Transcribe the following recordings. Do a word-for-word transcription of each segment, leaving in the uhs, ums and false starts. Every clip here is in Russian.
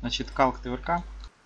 Значит, калк ТВРК.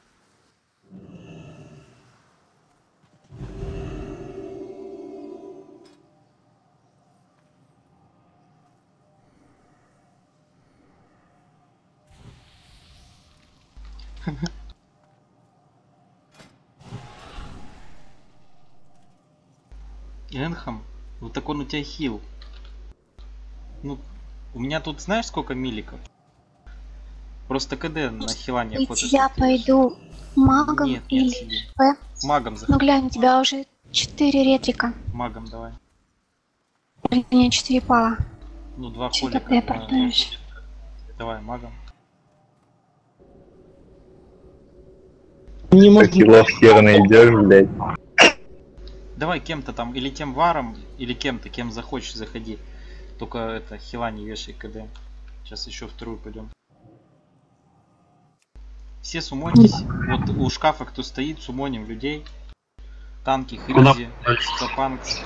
Энхам, вот так он у тебя хил. Ну, у меня тут знаешь сколько миликов? Просто КД на хилане охота. Я пойду магом нет, нет, или сиди. П. Магом заходи. Ну глянь, у тебя уже четыре ретрика. Магом давай. Вернее, четыре пала. Ну, два Что-то холика. ты Давай, портаешь. давай, магом. Не могу. Килов хер найдешь, блядь. Давай кем-то там, или тем варом, или кем-то, кем захочешь, заходи. Только это, хила не вешай КД. Сейчас еще вторую пойдем. Все сумоньтесь. Вот у шкафа кто стоит, сумоним людей. Танки, Хризи, Стопанкс.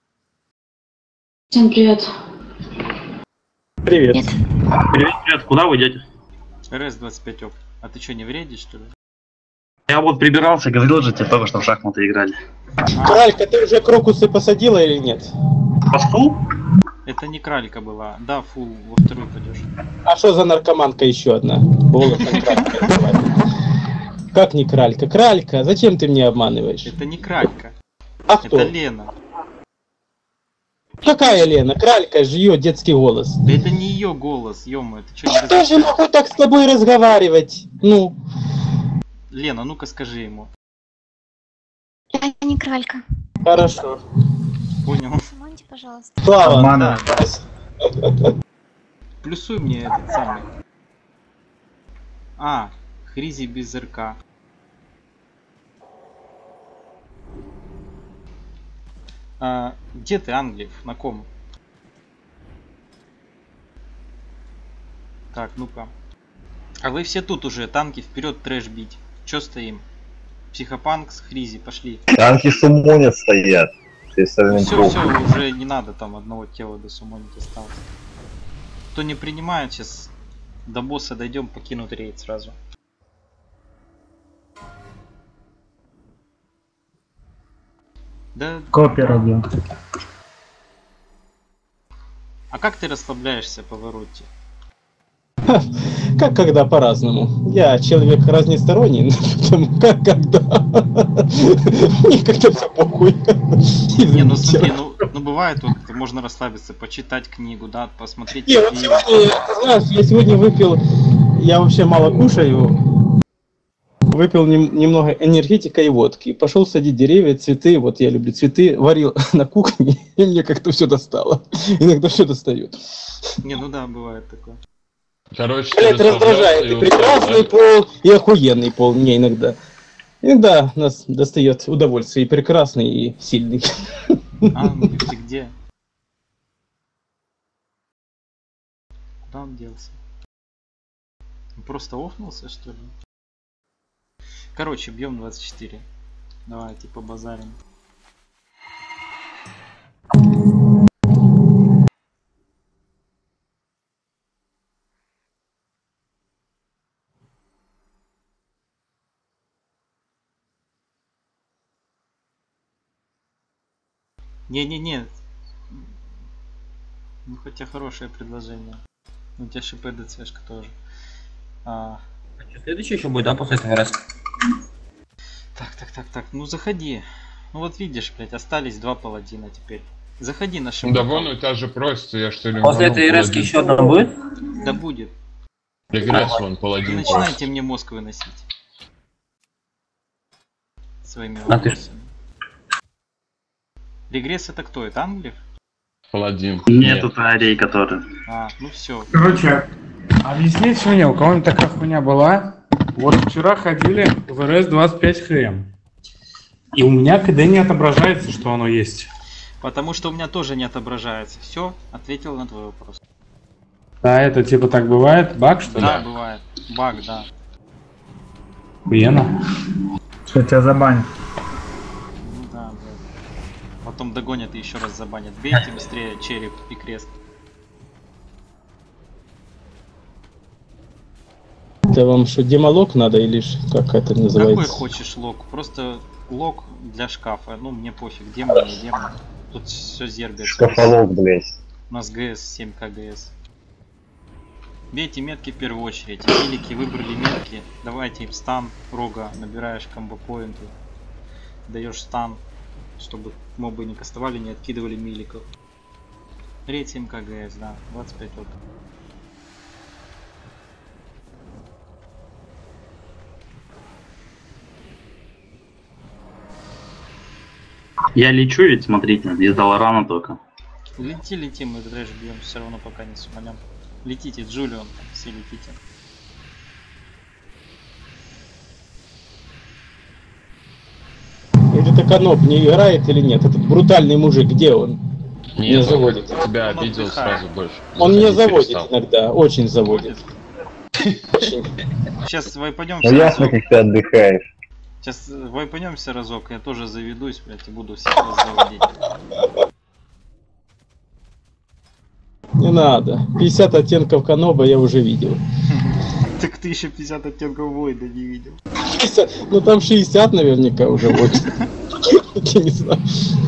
Всем привет. Привет. Нет. Привет, привет, куда вы идете? РС двадцать пять оп. А ты что, не вредишь, что ли? Я вот прибирался, говорил же тебе только что в шахматы играли. Кралька, ты уже крокусы посадила или нет? Пасту? Это не кралька была. Да, фул, во вторую пойдешь. А что за наркоманка еще одна? Голосом кралька называется. Как не кралька? Кралька, зачем ты мне обманываешь? Это не кралька. А кто? Это Лена. Какая Лена? Кралька же ее детский голос. Да это не ее голос, ё-моё, ты что не Я тоже различаешь? могу так с тобой разговаривать. Ну, Лена, ну-ка скажи ему. Я не кралька. хорошо. Понял. Самоньте, пожалуйста. Слава. Обмана. Плюсуй мне этот самый. А, Хризи без РК. А, где ты, Англиев? На ком? Так, ну-ка. А вы все тут уже, танки вперед, трэш бить. Чё стоим? Психопанк с Хризи, пошли. Танки сумонят стоят. Все остальные Все, похуй. все, уже не надо там одного тела до суммонить осталось. Кто не принимает, сейчас до босса дойдем, покинут рейд сразу. Да. Копер один. А как ты расслабляешься по вороте? Как когда по-разному. Я человек разносторонний, потому как когда. Мне как-то все похуй. Не, ну смотри, ну, ну бывает, вот можно расслабиться, почитать книгу, да, посмотреть. Не, вот фильм. сегодня, знаешь, я сегодня выпил, я вообще мало кушаю, выпил нем- немного энергетика и водки, пошел садить деревья, цветы, вот я люблю цветы, варил на кухне, и мне как-то все достало. Иногда все достает. Не, ну да, бывает такое. Короче, Это ты раздражает, и расслаблялся прекрасный устал, пол, и охуенный пол мне иногда. Иногда нас достает удовольствие и прекрасный, и сильный. А, ну ты где? Куда он делся? Он просто офнулся, что ли? Короче, бьем двадцать четыре. Давайте побазарим. Не-не-не. Ну хотя хорошее предложение. У тебя ШП ДЦшка тоже. А, Следующий еще будет, да, после этого раз? так, так, так, так. Ну заходи. Ну вот видишь, блядь, остались два паладина теперь. Заходи на ШП. Да вон у тебя же просится, я что ли. После этой РС еще одна будет? Да будет. Регресс вон, Не паладин. начинайте мне мозг выносить. Своими А ты? вопросами. Регресс это кто? Это Англиев? Паладин. Нет, это Арей, который. А, ну все. Короче, объясните мне, у кого-нибудь такая хуйня была? Вот вчера ходили в эр эс двадцать пять эйч эм. И у меня КД не отображается, что оно есть. Потому что у меня тоже не отображается. Все, ответил на твой вопрос. Да, это типа так бывает? Баг, что ли? Да, бывает. Баг, да. Охуенно. Что тебя забанят? Ну да, да. Потом догонят и еще раз забанят. Бейте быстрее череп и крест. Это вам что, демолог надо или ж- как это Какой называется? хочешь лог? Просто лог для шкафа. Ну, мне пофиг, демон, не демон. Тут все зербит. Шкафолог, блядь. У нас ГС семь ка ГС. Бейте метки в первую очередь. Милики выбрали метки. Давайте им стан, рога, набираешь комбо-поинты. Даешь стан, чтобы мобы не кастовали, не откидывали миликов. Рейд семь ка ГС, да, двадцать пять лот. Я лечу ведь, смотрите, из Долорана только. Лети, лети, мы трэш бьем, все равно пока не суманем. Летите, Джулион, все летите. Этот Каноп не играет или нет? Этот брутальный мужик, где он? Нет, Меня он заводит. тебя Он обидел отдыхает. сразу больше. Он меня Заходить заводит перестал. иногда, очень заводит. Очень. Сейчас вайпанемся Ну ясно, разок. как ты отдыхаешь. Сейчас вайпанемся разок, я тоже заведусь, блядь, и буду всех вас заводить. Не надо. пятьдесят оттенков Каноба я уже видел. Так ты еще пятьдесят оттенков Войда не видел. пятьдесят, ну там шестьдесят наверняка уже будет. Я не знаю.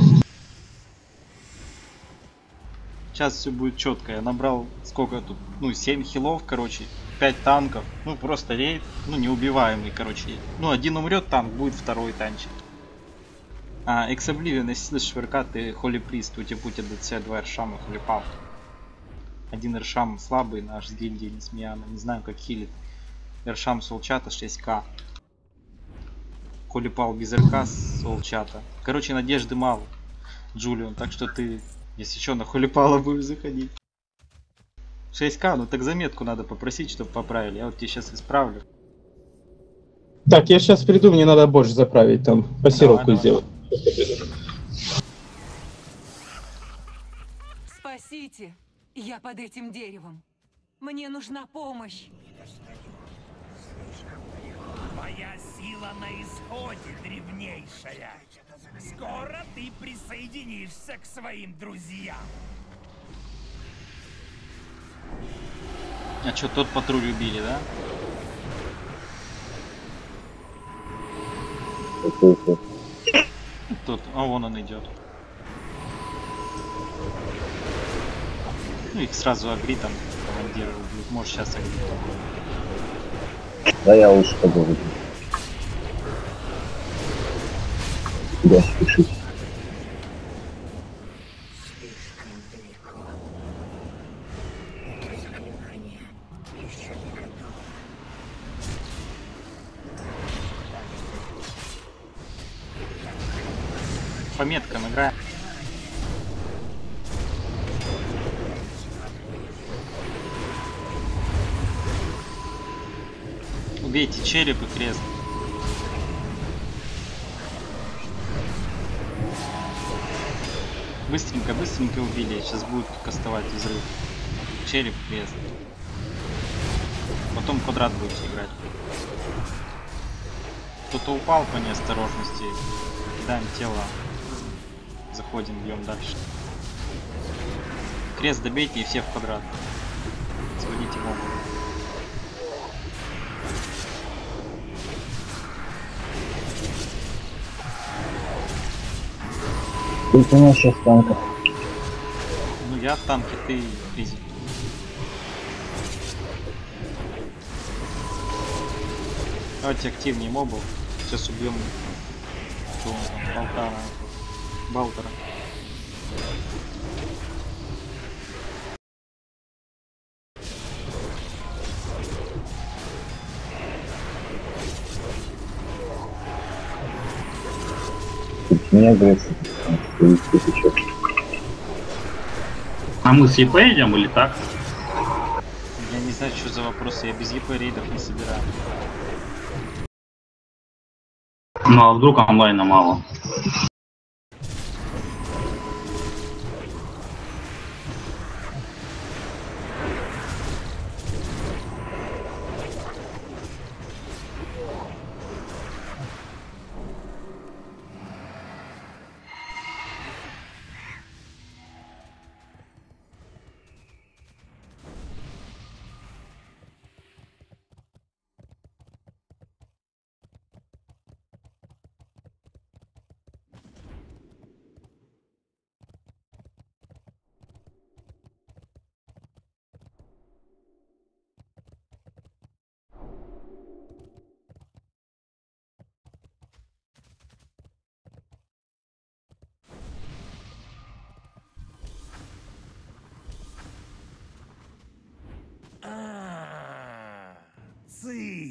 Сейчас все будет четко. Я набрал сколько тут? Ну, семь хилов, короче, пять танков. Ну, просто рейд. Ну, неубиваемый, короче. Ну, один умрет танк, будет второй танчик. А, Эксобливион, если слышишь ВРК, ты Холи Прист, у тебя будет ДЦ, два Эршама, Холи Пап. Один Эршам слабый, наш с гильдии Несмеяна. Не знаю, как хилит. Эршам Солчата шесть ка. Холи Пал без РК Солчата. Короче, надежды мало, Джулион, так что ты, если еще на Холипала будешь заходить. шесть ка, ну так заметку надо попросить, чтобы поправили. Я вот тебе сейчас исправлю. Так, я сейчас приду, мне надо больше заправить, там пассировку давай. сделать. Спасите! Я под этим деревом. Мне нужна помощь. Твоя сила на исходе, древнейшая. Скоро ты присоединишься к своим друзьям. А что, тот патруль убили, да? Тот, а вон он идет. Ну их сразу агри там командира убьют. Может сейчас агри. Да я лучше подумаю. Куда спешить? По меткам играем. Убейте череп и крест. Быстренько, быстренько убили. Сейчас будут кастовать взрыв. Череп, крест. Потом квадрат будете играть. Кто-то упал по неосторожности. Кидаем тело. Заходим, бьем дальше. Крест добейте и все в квадрат. Сводите мобу. Сколько у нас сейчас танков? Ну я в танке, ты физик. Давайте активнее мобов. Сейчас убьем Балтара. Балтера. Меня агрессия. А мы с ЕП идем или так? Я не знаю, что за вопросы. Я без ЕП рейдов не собираю. Ну а вдруг онлайна мало?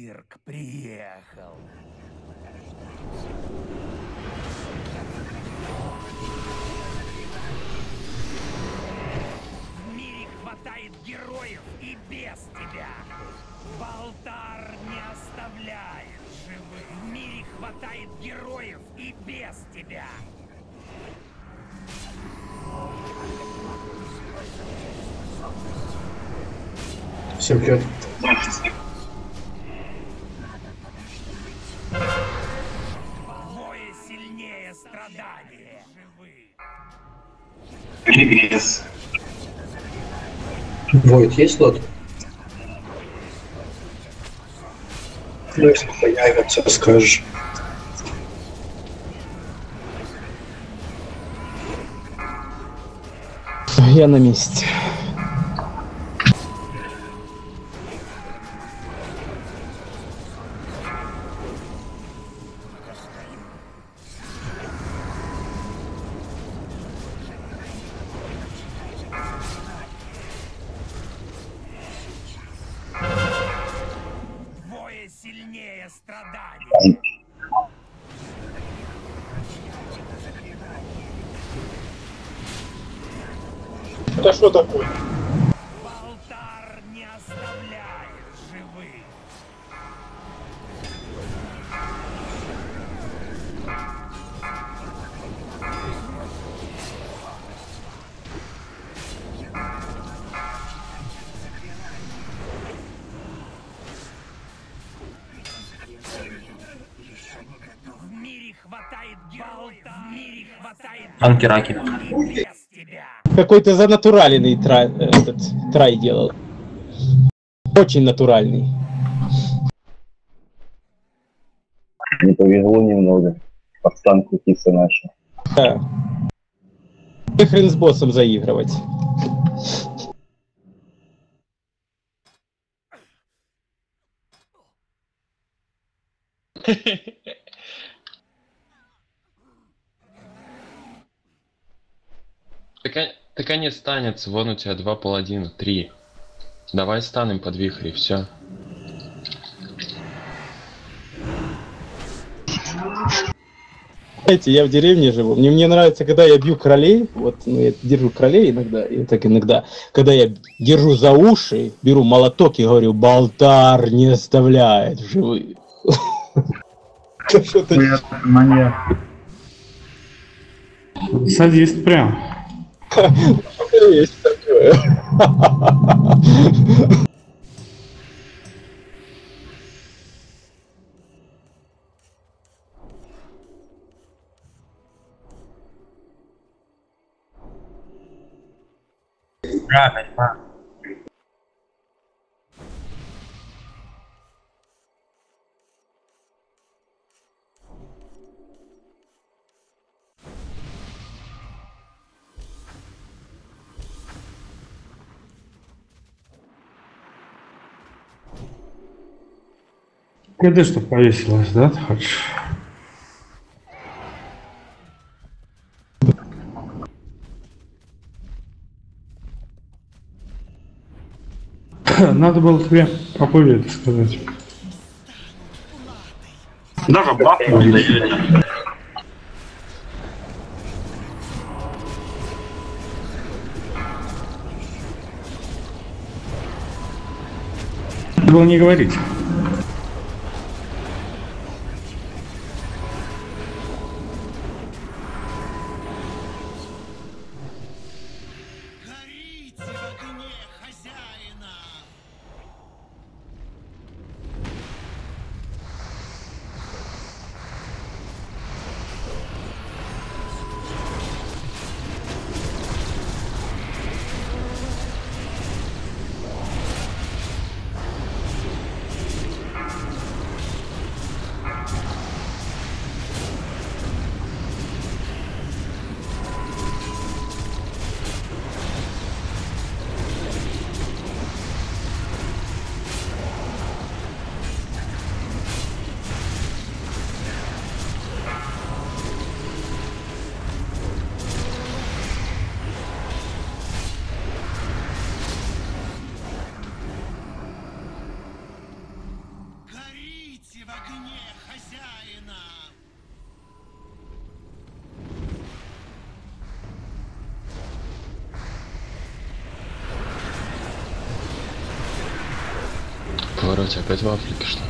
цирк приехал. В мире хватает героев и без тебя. Балтар не оставляет живых. В мире хватает героев и без тебя. Всем привет. Двое сильнее страдания. Регресс. Войд, есть слот? Ну, если появится, скажешь. Я на месте. Двое сильнее страдания. Это что такое? Балтар не оставляет живых. В мире хватает героев. В мире хватает Анкераки. без тебя. Какой-то занатуральный трай, этот, трай делал. Очень натуральный. Не повезло немного. Пацан крутится наши. Да. И хрен с боссом заигрывать. Так, а- так они станется, вон у тебя два паладина, три. Давай станем под вихрь, все. Знаете, я в деревне живу. Мне, мне нравится, когда я бью кролей. Вот, ну, я держу кролей иногда, и так иногда. Когда я держу за уши, беру молоток и говорю: Балтар не оставляет в живых. Привет, маньяк. Садист прям. Есть такое. Да, понимаю. КД, чтоб повесилась, да, ты хочешь? Надо было тебе попозже это сказать. Даже бахнул не дает. Надо было не говорить. В повороте опять в Африке, что ли?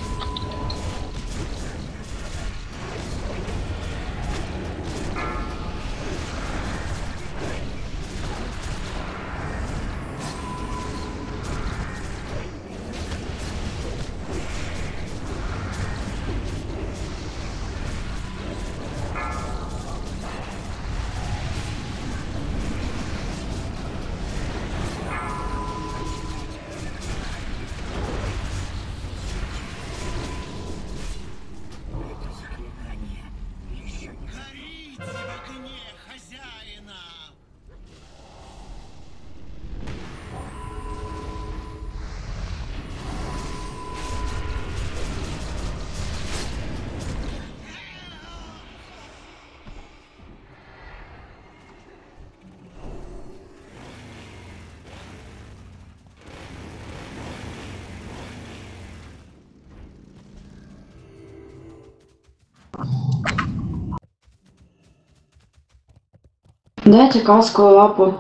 Дайте касковую лапу.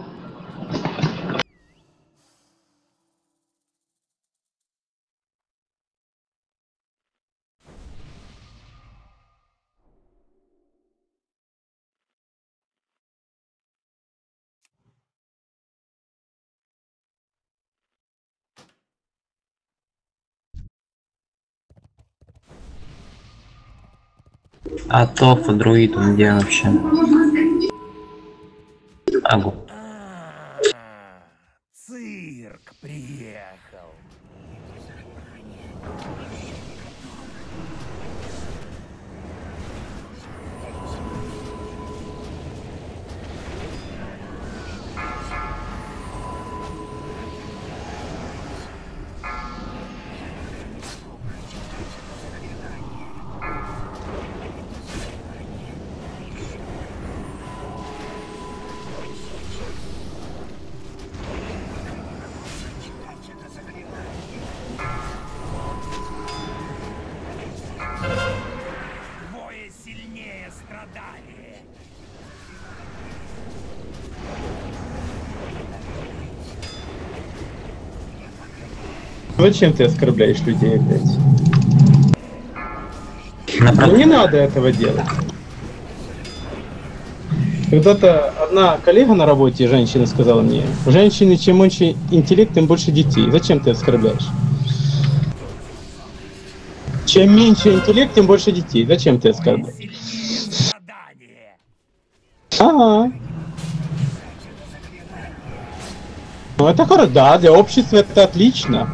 А Тофу, друид, он где вообще? Агу. Цирк приехал. Двое сильнее страдали. Зачем ты оскорбляешь людей опять? Ну, не надо этого делать. Когда-то одна коллега на работе, женщина, сказала мне: женщины, чем больше интеллект, тем больше детей. Зачем ты оскорбляешь? Чем меньше интеллект, тем больше детей. Зачем ты оскорбляешь? Ага. Ну это хорошо, да, для общества это отлично.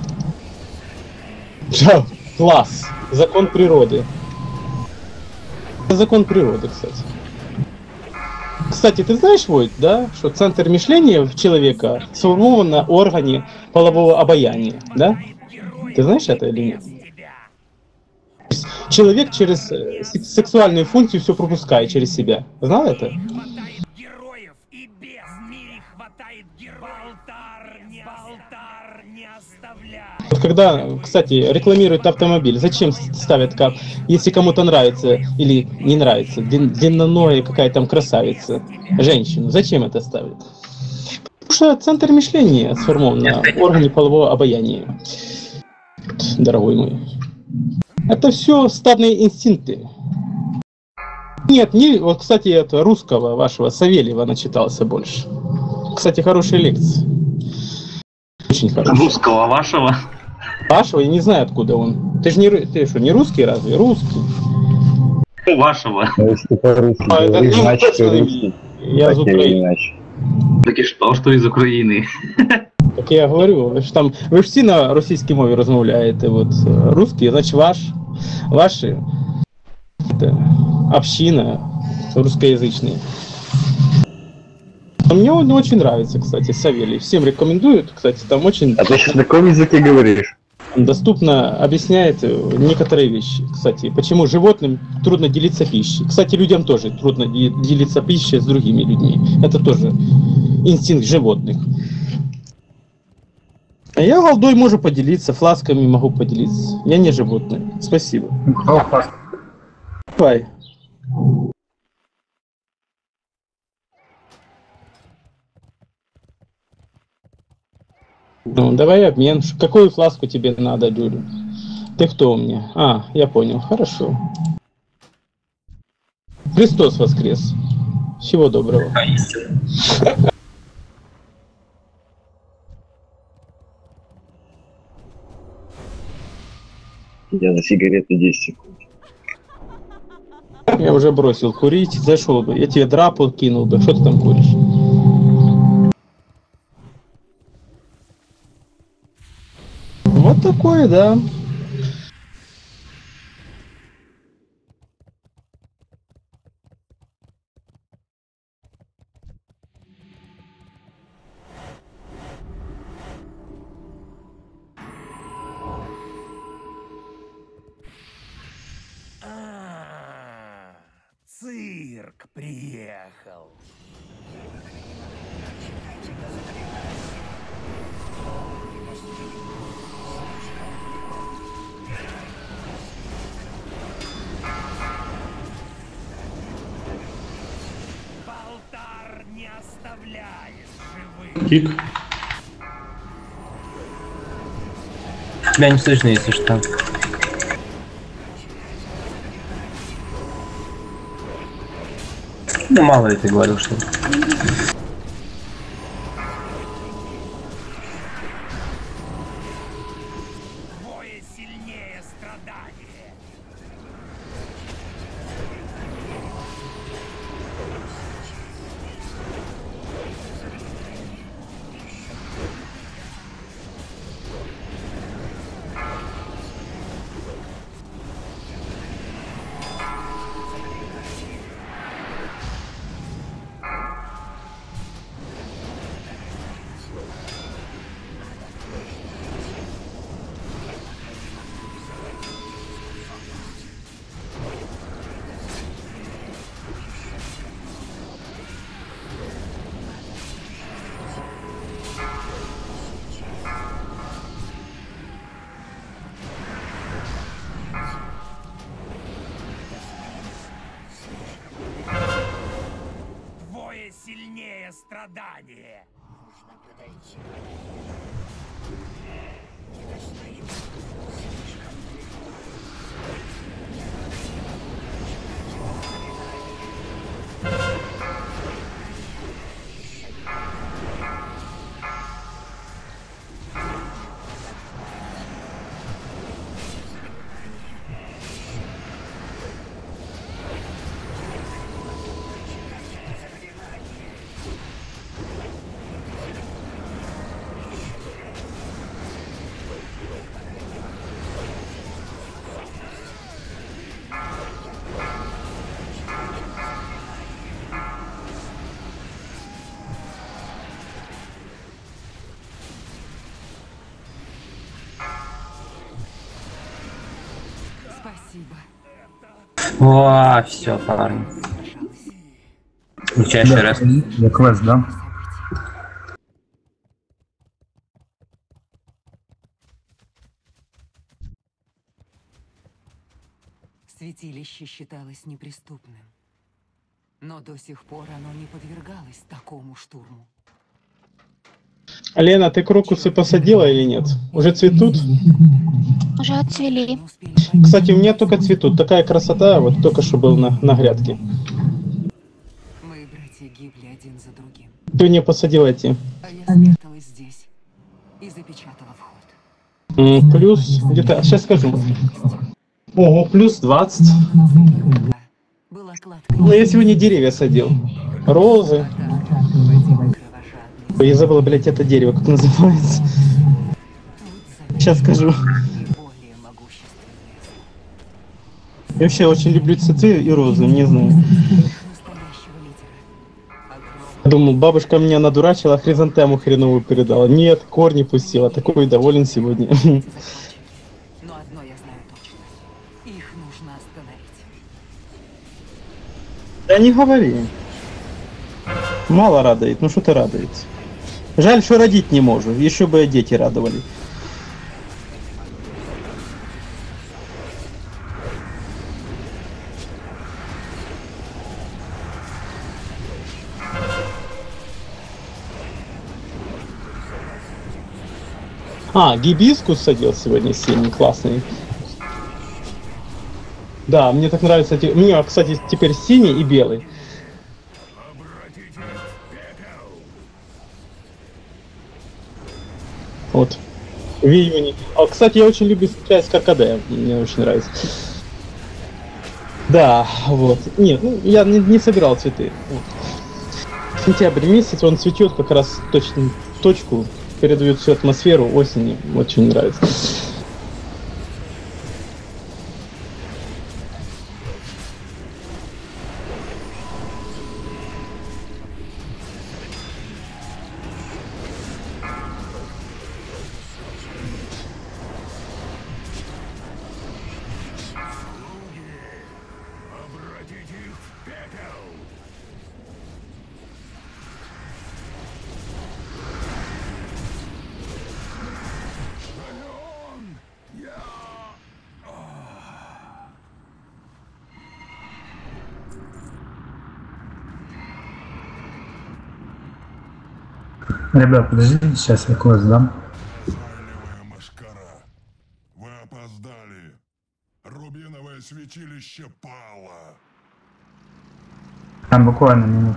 Да, класс. Закон природы. Это закон природы, кстати. Кстати, ты знаешь, Войт, да, что центр мышления человека сформован на органе полового обаяния, да? Ты знаешь это или нет? Человек через сексуальную функцию все пропускает через себя. Знал это? Вот когда, кстати, рекламируют автомобиль, зачем ставят, как, если кому-то нравится или не нравится, длинноногая какая там красавица, женщину, зачем это ставят? Потому что центр мышления сформован на органе полового обаяния, дорогой мой. Это все стадные инстинкты. Нет, не, вот, кстати, это русского вашего Савельева начитался больше. Кстати, хорошая лекция. Очень хорошая. Русского вашего? Вашего? Я не знаю, откуда он. Ты же не, ты что, не русский разве? Русский. Вашего. Если по-русски А, это говоришь, не значит ты точно русский. Я из Так или Украины. иначе. Так и что, что из Украины? Так я говорю, ви ж там, ви ж всі на російській мові розмовляєте, от русський, значить ваш, ваши, это, община русскоязычная. Мне он очень нравится, кстати, Савелий. Всем рекомендуют, кстати, там очень... А ты сейчас на каком языке говоришь? Доступно объясняет некоторые вещи. Кстати, почему животным трудно делиться пищей. Кстати, людям тоже трудно делиться пищей с другими людьми. Это тоже инстинкт животных. А я голдой могу поделиться, фласками могу поделиться. Я не животное. Спасибо. Давай. Ну, давай обмен. Какую фласку тебе надо, Джули? Ты кто у меня? А, я понял. Хорошо. Христос воскрес. Всего доброго. Я на сигареты десять секунд. Я уже бросил курить, зашел бы. Я тебе драпу кинул бы. Что ты там куришь? Вот такое, да. А, цирк приехал. Болтар не оставляет живых. Кик. Тебя не слышно, если что. Ну, мало ли ты говорил, что ли. Двое сильнее страдания. Двое сильнее страдания. Нужно подойти. Спасибо. О, все, парни. Включаешь раз. Я квест, да? Святилище считалось неприступным, но до сих пор оно не подвергалось такому штурму. Лена, ты крокусы посадила или нет? Уже цветут? Уже отцвели. Кстати, у меня только цветут. Такая красота, вот только что был на, на грядке. Мои братья гибли один за другим. Ты не посадила эти? А я спряталась здесь и запечатала вход. М, Плюс, где-то, сейчас скажу. Ого, плюс двадцать. Была кладка. Ну, я сегодня деревья садил. Розы. Ой, я забыла, блядь, это дерево, как называется. Сейчас скажу. Я вообще очень люблю цветы и розы, не знаю. Думал, бабушка меня надурачила, хризантему хреновую передала. Нет, корни пустила, такой доволен сегодня. Но одно я знаю точно. Их нужно остановить. Да не говори. Мало радует, ну что-то радует. Жаль, что родить не можу, еще бы дети радовали. А, гибискус садил сегодня синий, классный. Да, мне так нравится. У меня, кстати, теперь синий и белый. Вот. В июне. А, кстати, я очень люблю встречать с ККД. Мне очень нравится. Да, вот. Нет, ну, я не, не собирал цветы. Вот. Сентябрь месяц, он цветет как раз точно в точку, передает всю атмосферу осени. Очень нравится. Ребят, подождите, сейчас я квест дам. Вы опоздали. Рубиновое святилище пало. Там буквально минут.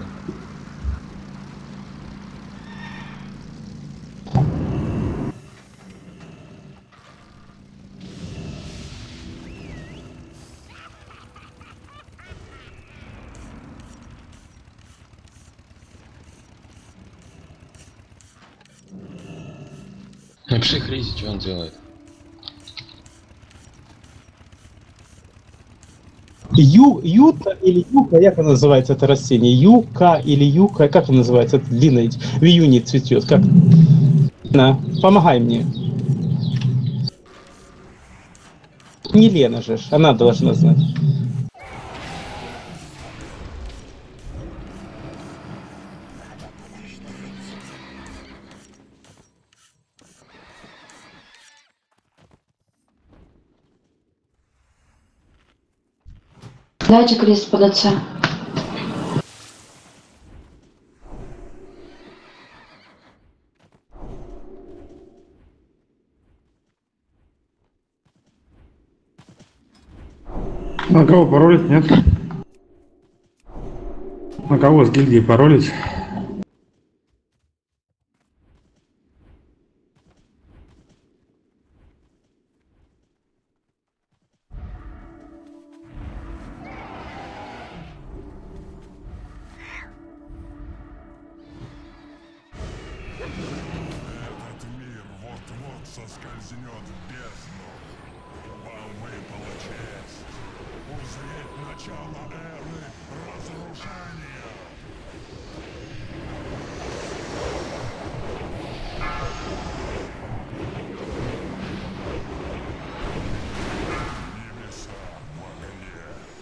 Напиши Хризи, что он делает. Ю, юта или юка, как она называется, это растение? Юка или юка, как она называется? Это длинное, в июне цветет. Как? На, помогай мне. Не Лена же, она должна знать. Дайте крест под отца. На кого паролить, нет? На кого с гильдии паролить? Соскользнет в бездну. Вам выпала честь узреть начало эры разрушения. Небеса в огне.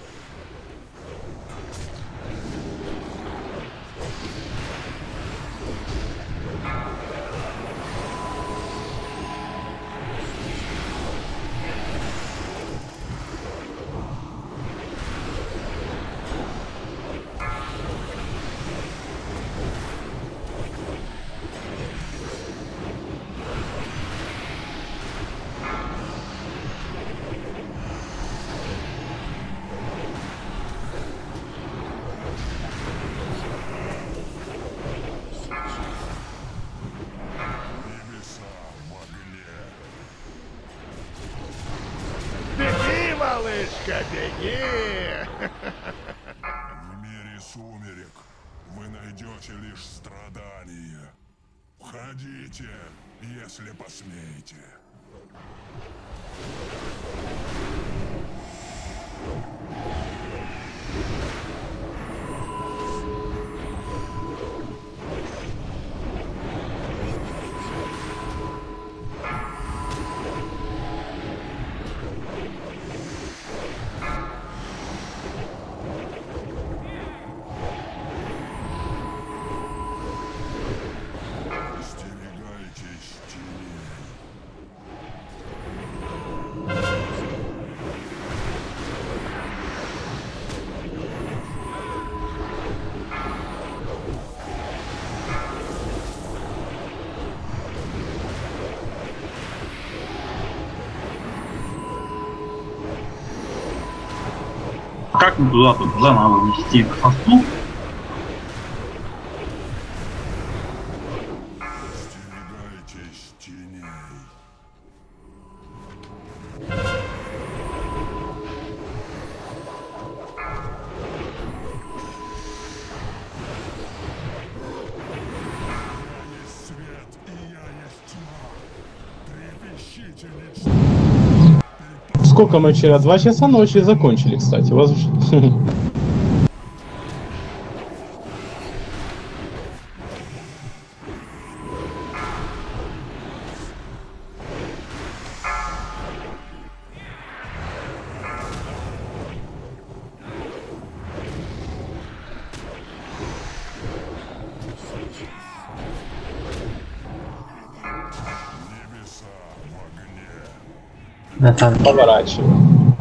Беги, малышка, беги! В мире сумерек вы найдете лишь страдания. Входите, если посмеете. Как мы туда тут туда надо нести по фасту? Сколько мы вчера? Два часа ночи закончили, кстати. У вас уже... Поворачиваем.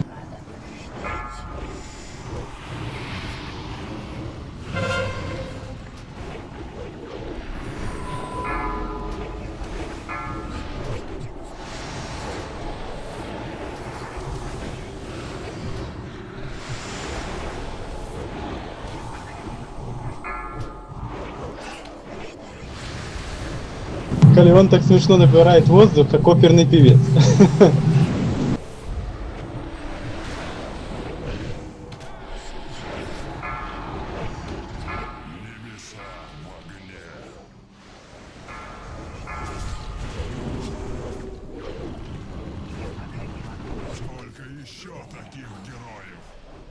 Калион так смешно набирает воздух, как оперный певец. Сколько еще таких героев?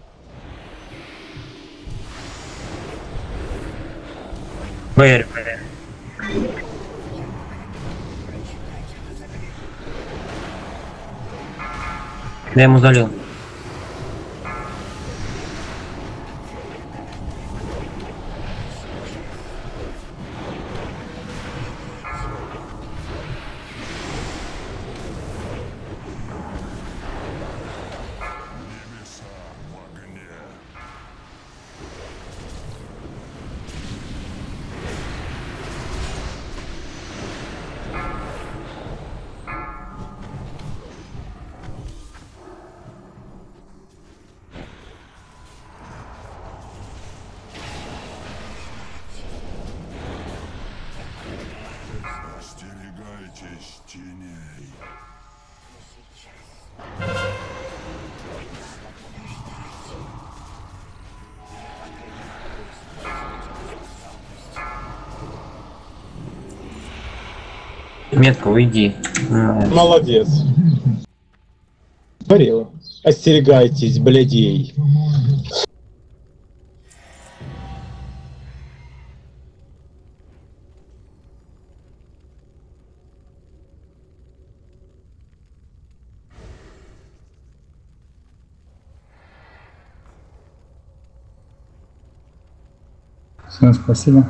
Вэр, вэр. Я ему залил. Остерегайтесь теней. Метка, уйди. Молодец. Горело. Остерегайтесь, блядей. Всем спасибо.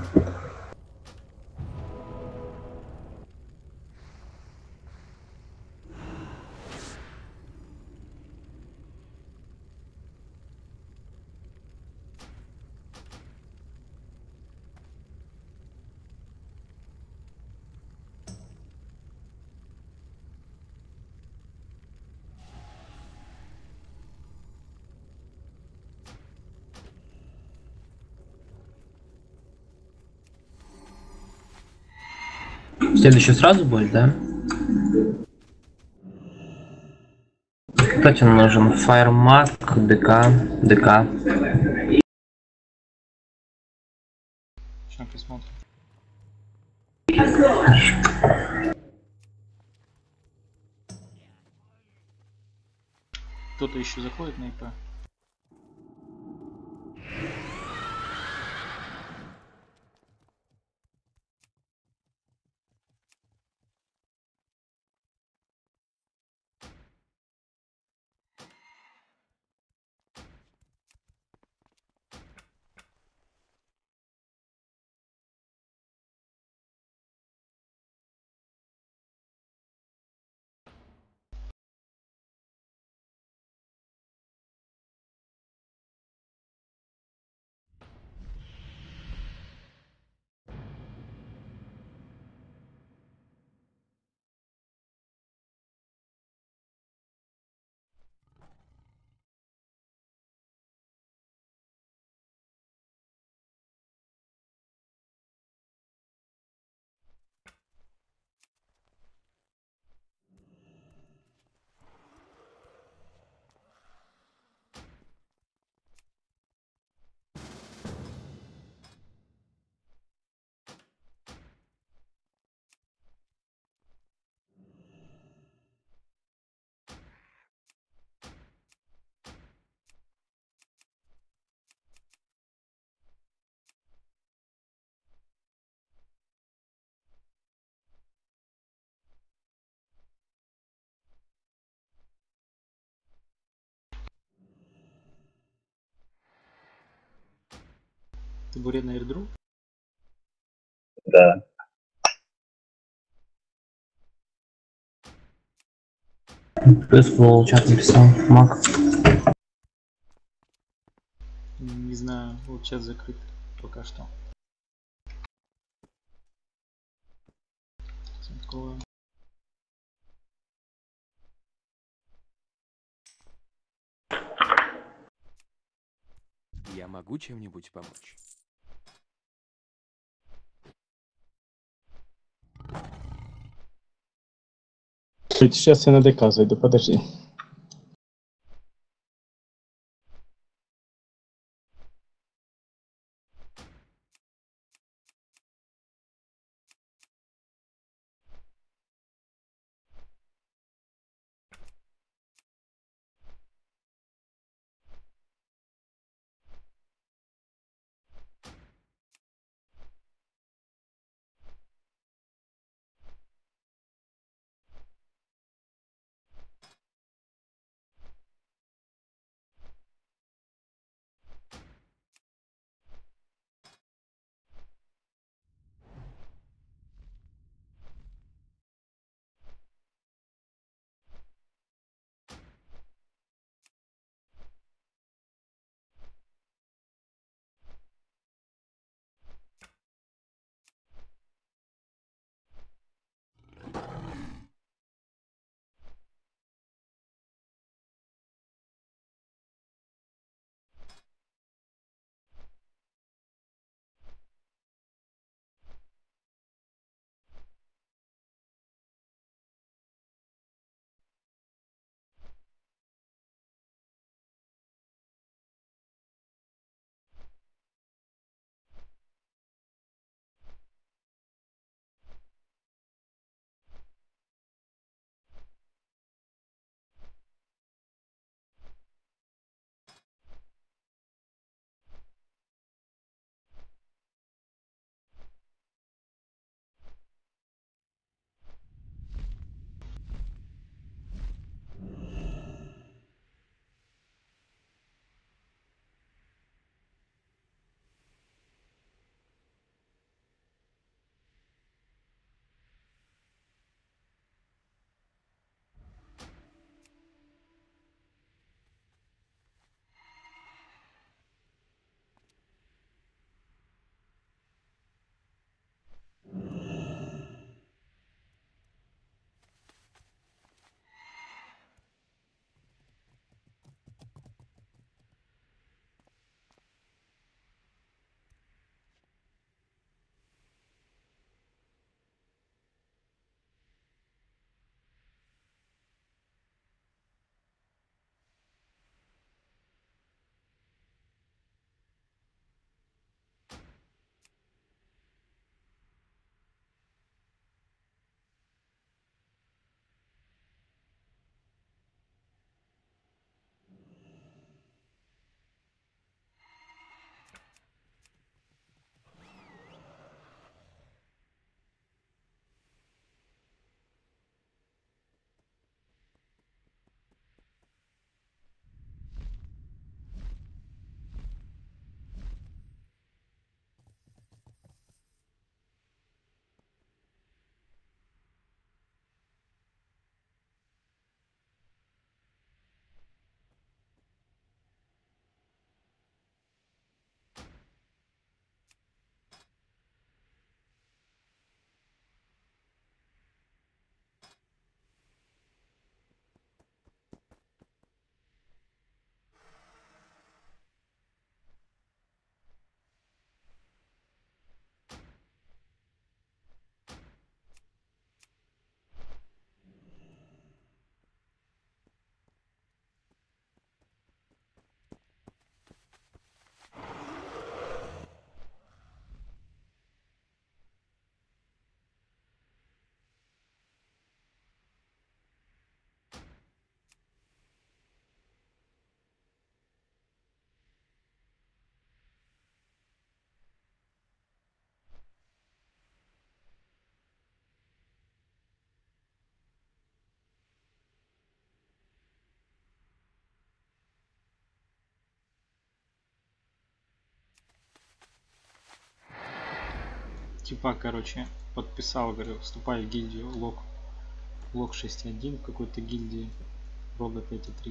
Следующий сразу будет, да? Кто тебе нужен? Фаермаск, ДК, ДК. Сейчас посмотрим. Кто-то еще заходит на ИП? Буря на эрдру? Да. Плюс в чат написал. Мак. Не знаю, вот чат закрыт пока что. Откроем. Я могу чем-нибудь помочь? Сейчас я на ДК зайду, подожди. типа, короче, подписал, говорю, вступай в гильдию лог. Лог шесть один в какой-то гильдии. Рога пять три.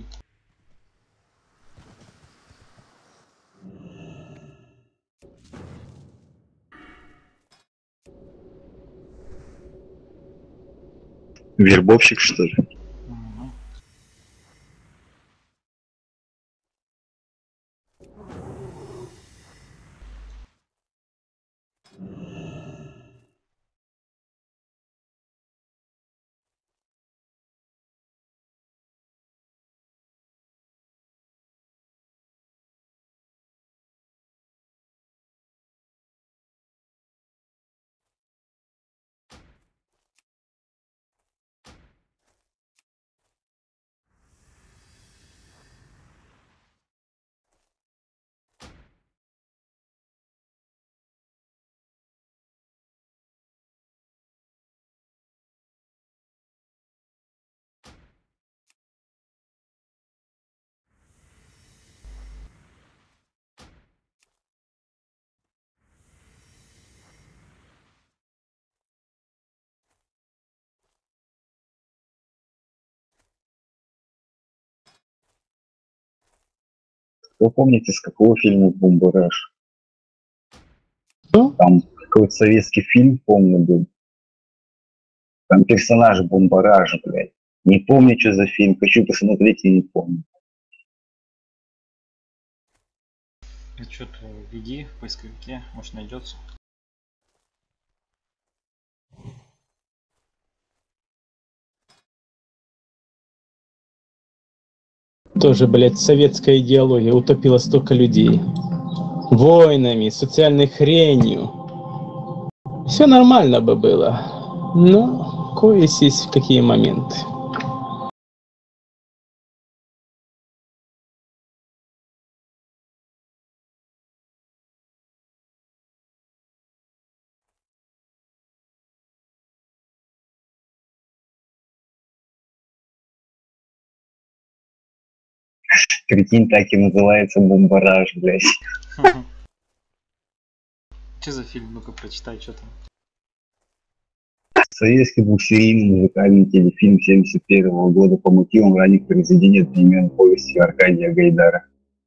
Вербовщик, что ли? Угу. Вы помните, с какого фильма «Бумбараш»? Там какой-то советский фильм, помню, был. Там персонаж Бумбараш, блядь. Не помню, что за фильм. Хочу посмотреть и не помню. Ну что-то введи в поисковике, может найдется. Тоже, блядь, советская идеология утопила столько людей. Войнами, социальной хренью. Все нормально бы было. Но кое-есть какие моменты. Прикинь, так и называется «Бумбараш», блядь. Че за фильм? Ну-ка прочитай, что там. Советский двухсерийный музыкальный телефильм семьдесят первого года по мотивам ранних произведений одноименной повести Аркадия Гайдара.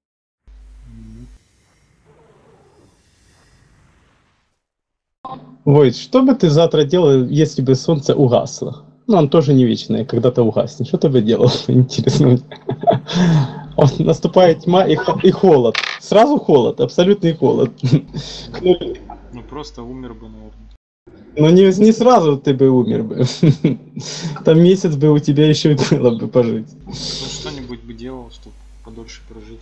Войт, что бы ты завтра делал, если бы солнце угасло? Ну, оно тоже не вечное, когда-то угаснет. Что ты бы делал? Интересно. Вот наступает тьма и, и холод. Сразу холод, абсолютный холод. Ну просто умер бы, наверное. Но не, не сразу ты бы умер бы. Там месяц бы у тебя еще было бы пожить. Ну что-нибудь бы делал, чтобы подольше прожить.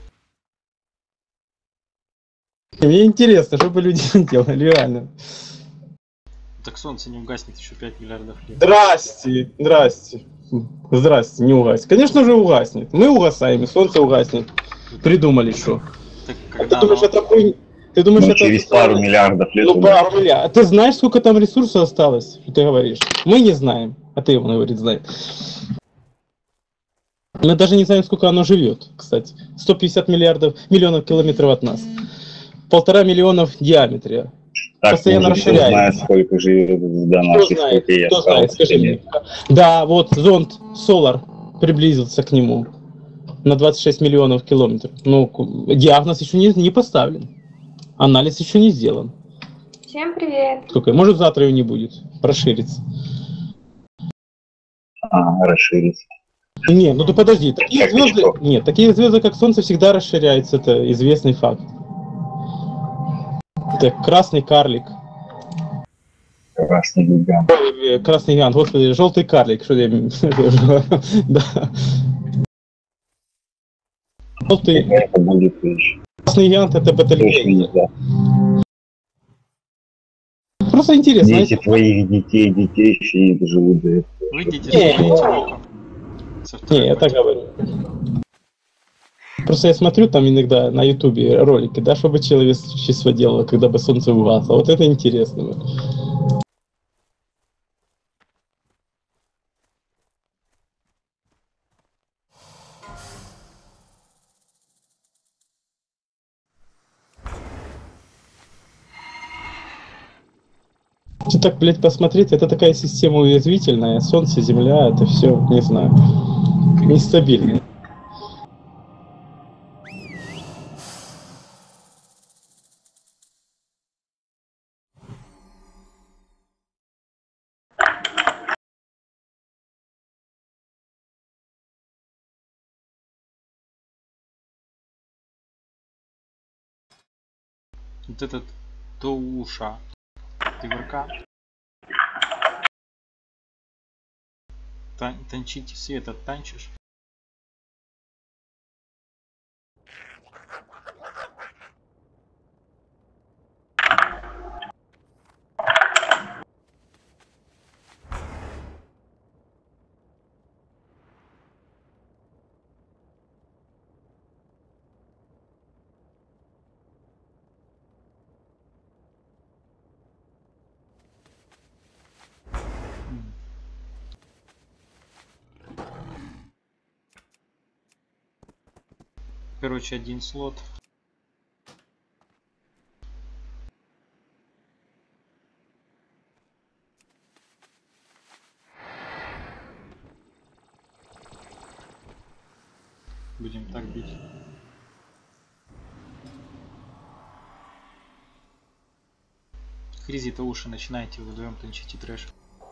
Мне интересно, что бы люди делали, реально. Так солнце не угаснет еще пять миллиардов лет. Здрасте, здрасте. Здрасте, не угаснет. Конечно же угаснет. Мы угасаем, и солнце угаснет. Придумали что. Так, а ты думаешь, оно... это хуйня? Ты думаешь, ну, это... через пару миллиардов лет. Ну, пару миллиардов. Ты знаешь, сколько там ресурсов осталось? Что ты говоришь? Мы не знаем. А ты, он говорит, знает. Мы даже не знаем, сколько оно живет, кстати. сто пятьдесят миллиардов, миллионов километров от нас. Полтора миллиона в диаметре. Так, постоянно расширяется. Кто знает, сколько живет звезда наша. Кто знает, кто знает, скажи мне. Да, вот зонд Solar приблизился к нему на двадцать шесть миллионов километров. Ну, диагноз еще не, не поставлен. Анализ еще не сделан. Всем привет. Сколько? Может, завтра его не будет. Расширится. А, расширится. Не, ну ты подожди. Такие звезды... Нет, такие звезды, как Солнце, всегда расширяются. Это известный факт. Это красный карлик. Красный гигант. Красный гигант, господи, желтый карлик. Что я... Да. Желтый... Это будет Красный гигант — это Бетельгейз. Просто интересно. Дети твоих детей, детей еще и живут до этого. Вы дети Не, я так говорю. Просто я смотрю там иногда на ютубе ролики, да, чтобы человечество делало, когда бы солнце угасло. Вот это интересно. Если так, блядь, посмотреть, это такая система уязвительная. Солнце, Земля, это все, не знаю, нестабильно. Вот этот Тоуша. Ты ВРК? Тан танчите свет, оттанчишь? Короче, один слот. Будем так бить. Хризи-то уши начинайте вдвоем танчить и трэш.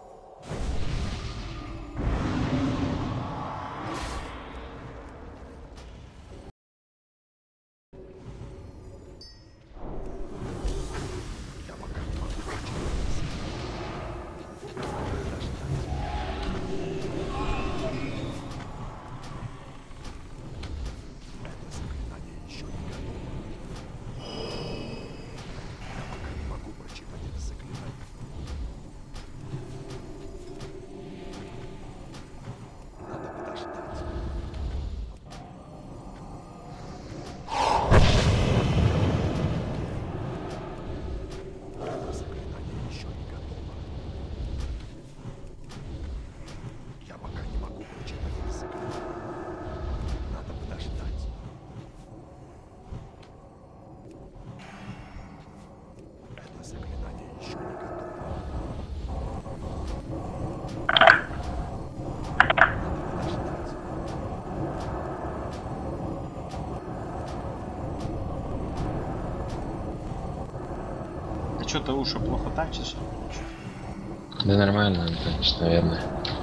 Что-то уши плохо танчишь? Да нормально он танчит, наверное.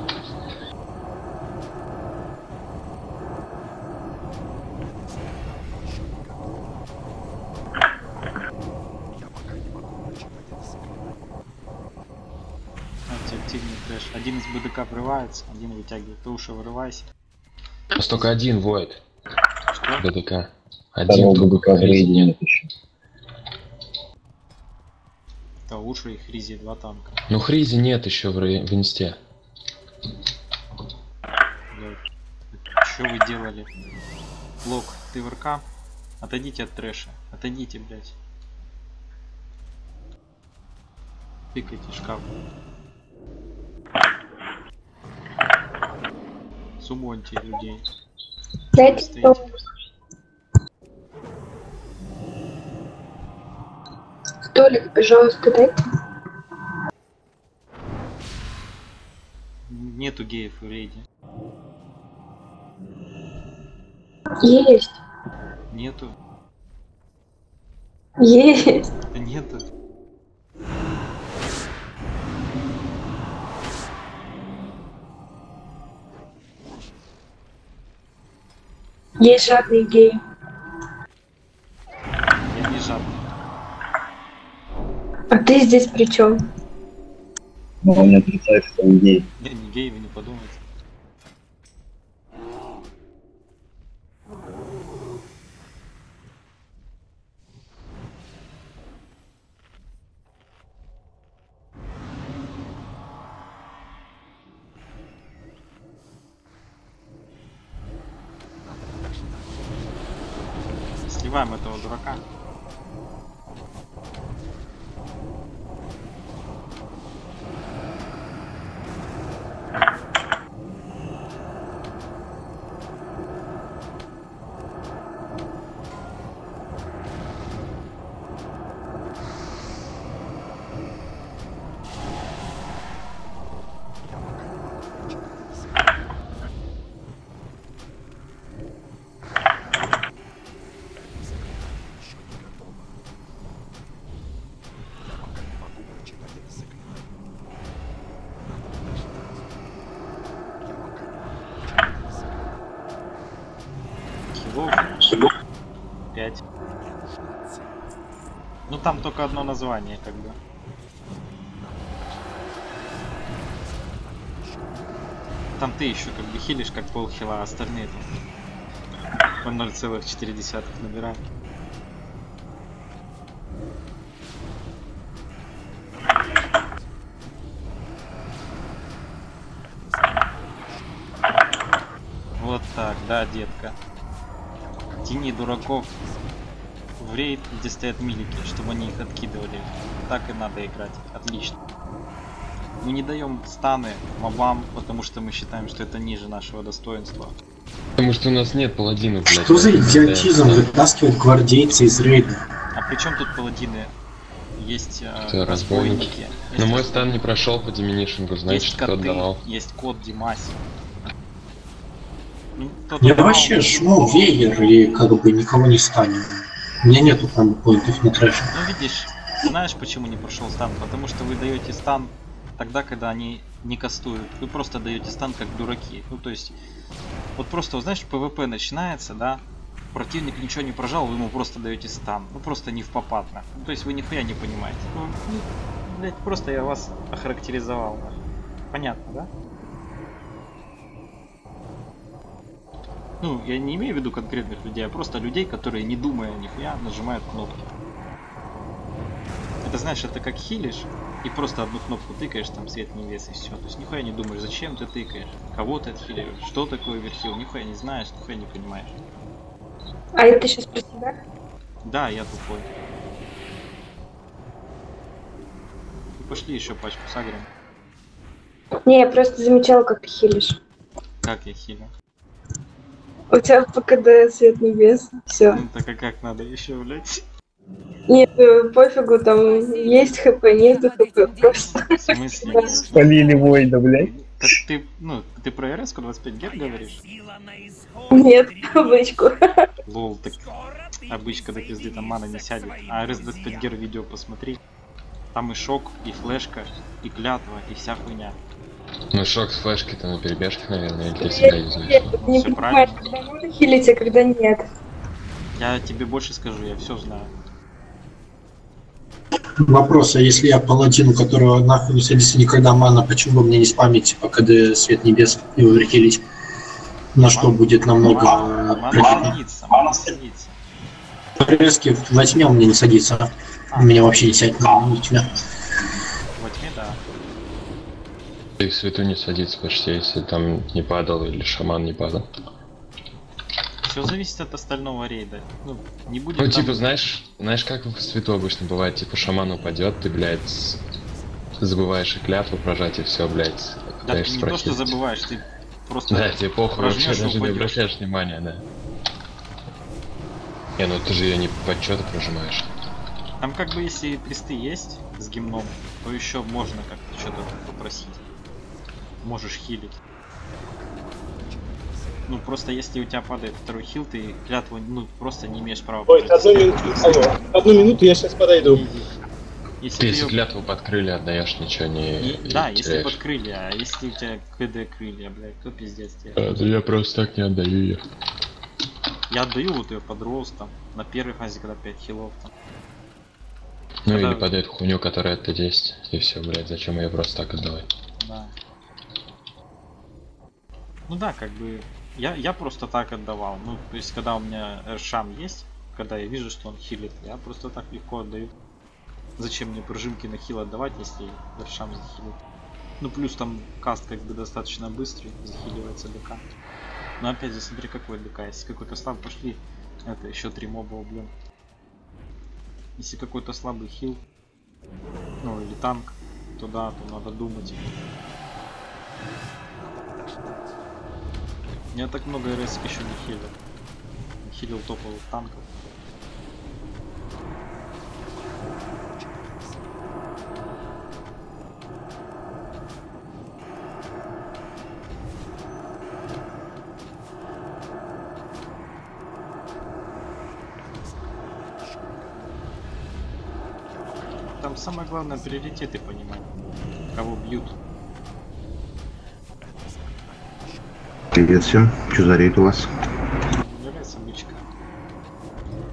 Активный трэш. Один из БДК врывается, один вытягивает. Ты уши вырывайся. Просто только один воет. Что? БДК. Один БДК в рейде нет еще. Уши и Хризи, два танка. Ну Хризи нет еще в, рей... в инсте. Что вы делали? Лок, ты в РК? Отойдите от трэша. Отойдите, блядь. Пикайте шкаф. Сумоньте людей. Дайте столик, пожалуйста, дайте. Нету геев в рейде. Есть. Нету. Есть. Да нету. Есть жадные геи. Я не жадный. А ты здесь при чем? Ну, он не отрицает, что он гей. Я не гей, вы не подумайте. Сливаем этого дурака. хилов. пять. Ну там только одно название, как бы. Там ты еще как бы хилишь как полхила, а остальные там по ноль целых четыре десятых набирают. Вот так, да, детка. Тяни дураков в рейд, где стоят милики, чтобы они их откидывали. Так и надо играть. Отлично. Мы не даем станы мобам, потому что мы считаем, что это ниже нашего достоинства. Потому что у нас нет паладинов, блядь. Что за идиотизм вытаскивать гвардейцы из рейда? А при чем тут паладины? Есть э, Кто, разбойники. Но мой стан не прошел по деминишингу, значит, есть кто коты, давал. есть кот Димаси. Ну, Я вообще жму веер и как бы никого не станет. У меня нету там поинтов на трэше. Ну видишь, знаешь почему не прошел стан? Потому что вы даете стан тогда, когда они не кастуют. Вы просто даете стан как дураки. Ну то есть, вот просто, знаешь, ПВП начинается, да? Противник ничего не прожал, вы ему просто даете стан. Ну просто не в попадно. Ну, то есть вы нихуя не понимаете. Ну, блять, просто я вас охарактеризовал. Понятно, да? Ну, я не имею в виду конкретных людей, а просто людей, которые, не думая нихуя, нажимают кнопки. Это, знаешь, это как хилишь, и просто одну кнопку тыкаешь, там свет небес и все. То есть нихуя не думаешь, зачем ты тыкаешь, кого ты отхиливаешь, что такое верхил, нихуя не знаешь, нихуя не понимаешь. А это сейчас про тебя? Да, я тупой. Ну, пошли еще пачку сагрим. Не, я просто замечала, как ты хилишь. Как я хилю? У тебя по КД свет небес. Все. Ну так а как надо еще, блять? Нет, пофигу, там есть хп, нету хп, просто. В смысле? Спалили Войда, блядь. Так ты, ну, ты про эр эс двадцать пять герц говоришь? Нет, обычку. Лол, так обычка до пизды, там мана не сядет. А эр эс двадцать пять герц видео посмотри. Там и шок, и флешка, и клятва, и вся хуйня. Ну шок с флешкой-то на перебежках, наверное, или ты всегда юзаешь? Не Всё понимаешь, правильно. когда можно хилить, а когда нет. Я тебе больше скажу, я все знаю. Вопрос, а если я паладин, у которого нахуй не садится никогда мана, почему бы мне не спамить по КД свет небес и overkillить? На что будет намного Мана приятнее. садится, мана садится. Резки во тьме у меня не садится. У меня вообще не сядет на тьме. Во тьме, да. И в свету не садится почти, если там не падал или шаман не падал. Все зависит от остального рейда. Ну, не будет Ну, там... типа, знаешь, знаешь, как в свету обычно бывает, типа, шаман упадет, ты, блядь, забываешь и клятву прожать, и все, блядь, Да, ты пытаешься не то, что прохилить. забываешь, ты просто... Да, тебе похуй, вообще прожмёшь и даже не упадёшь. обращаешь внимания, да. Не, ну ты же ее не подсчёты прожимаешь. Там как бы если кресты есть с гимном, то еще можно как-то что-то попросить. Можешь хилить. Ну просто если у тебя падает второй хил, ты клятву, ну просто не имеешь права. Ой, одну минуту, алло, одну минуту, я сейчас подойду. Если Ты ты если её- клятву под крылья отдаешь, ничего не, И- не да, если теряешь. под крылья, а если у тебя КД крылья, блядь, то пиздец тебе. А, да я просто так не отдаю ее. Я отдаю вот ее под рост там, на первой фазе, когда пять хилов там. Ну Когда- или под эту хуйню, которая Т десять, и все, блядь, зачем ее просто так отдавать? Да. Ну да, как бы я, я просто так отдавал. Ну, то есть когда у меня Эршам есть, когда я вижу, что он хилит, я просто так легко отдаю. Зачем мне пружинки на хил отдавать, если Эршам захилит? Ну плюс там каст как бы достаточно быстрый, захиливается ДК. Но опять же смотри какой ДК. Если какой-то слаб, пошли, это еще три моба убьем. Если какой-то слабый хил, ну или танк, то да, то надо думать. Я так много РС еще не хилил. Хилил топовых танков. Там самое главное приоритеты понимать. Кого бьют. Привет всем. Что за рейд у вас? Нравится бычка.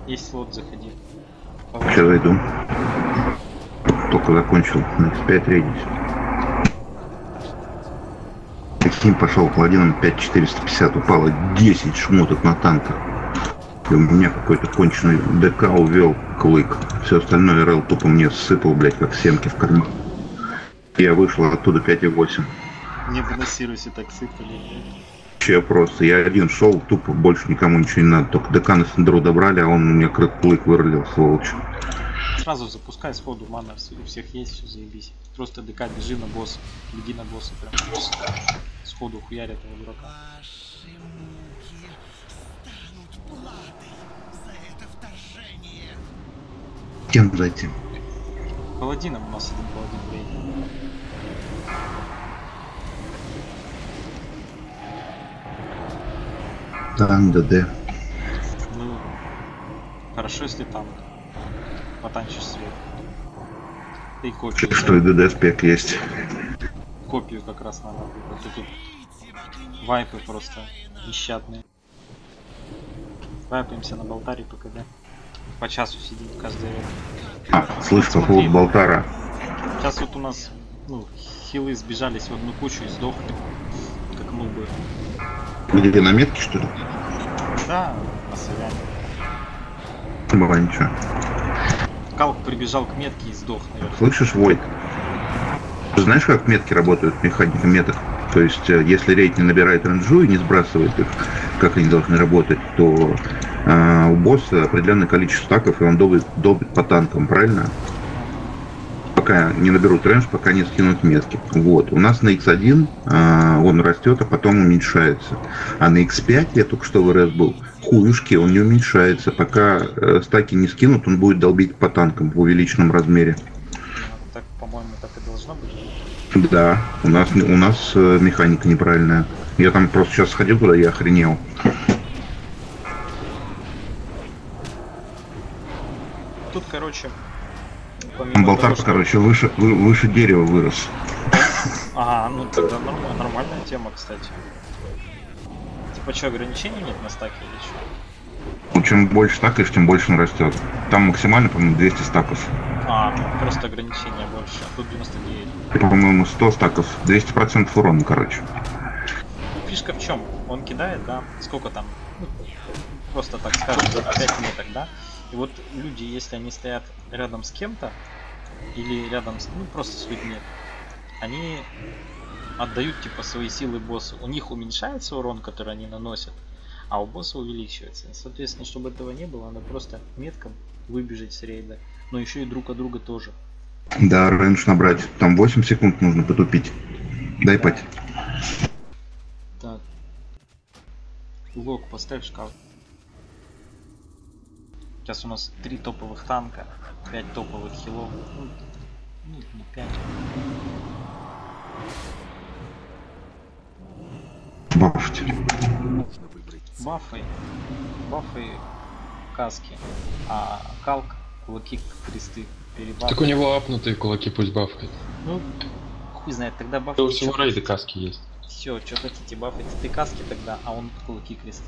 Есть слот, заходи. Сейчас зайду. Только закончил на икс пять рейдить. Таким пошел паладином пять четыреста пятьдесят, упало десять шмоток на танках. И у меня какой-то конченый ДК увел клык. Все остальное РЛ тупо мне сыпал, блядь, как семки в карман. Я вышел оттуда пять и восемь. Не выносируйся, так сыпали. Че просто, я один шел, тупо больше никому ничего не надо. Только ДК на Сендру добрали, а он у меня клык вырылил, сволочь. Сразу запускай сходу, мана у всех есть, все заебись. Просто ДК бежи на босса, беги на босса прям. Сходу хуярь этого дурака. Кем зайти? Паладином у нас один паладин времени. Танк ДД. Ну, хорошо, если танк. Потанчишь свет. И копию. Что и ДД спек есть. Копию как раз надо. Вот тут вайпы просто нещадные. Вайпаемся на болтаре по КД. По часу сидим каждый раз. А, слышь, по поводу болтара. Сейчас вот у нас, ну, хилы сбежались в одну кучу и сдохли. Как нубы. Где, на метке, что ли? Да, на Савяне. Было ничего. Калк прибежал к метке и сдох, наверное. Слышишь, Войт? Ты знаешь, как метки работают, механика меток? То есть, если рейд не набирает ренджу и не сбрасывает их, как они должны работать, то э, у босса определенное количество стаков, и он долбит, долбит по танкам, правильно? Пока не наберут рендж, пока не скинут метки. Вот. У нас на икс один э, он растет, а потом уменьшается. А на икс пять, я только что в РС был, хуюшки, он не уменьшается. Пока э, стаки не скинут, он будет долбить по танкам в увеличенном размере. Так, по-моему, так и должно быть. Да, у нас, у нас э, механика неправильная. Я там просто сейчас сходил туда, я охренел. Тут, короче, Болтар, того, что... короче, выше, вы, выше дерева вырос. Ага, ну тогда нормально, нормальная тема, кстати. Типа что, ограничений нет на стаке или что? Ну, чем больше стакаешь, тем больше он растет. Там максимально, по-моему, двести стаков. А, просто ограничения больше, а тут девяносто девять. По-моему, сто стаков, двести процентов урона, короче. Фишка в чем? Он кидает, да? Сколько там? Ну, просто так скажем, пять меток, да? И вот люди, если они стоят рядом с кем-то, или рядом с, ну, просто с людьми, они отдают типа свои силы боссу. У них уменьшается урон, который они наносят, а у босса увеличивается. Соответственно, чтобы этого не было, надо просто метком выбежать с рейда, но еще и друг от друга тоже. Да, рейндж набрать. Там восемь секунд нужно потупить. Дай да. пать. Так. Лог, поставь шкаф. Сейчас у нас три топовых танка, пять топовых хилов. Ну, ну не пять. Баффать. Бафы. Бафы, каски. А калк, кулаки, кресты. Перебафы. Так у него апнутые кулаки, пусть бафает. Ну, хуй знает, тогда бафы. У всего рейда каски есть. Все, что хотите, бафать ты каски тогда, а он кулаки, кресты.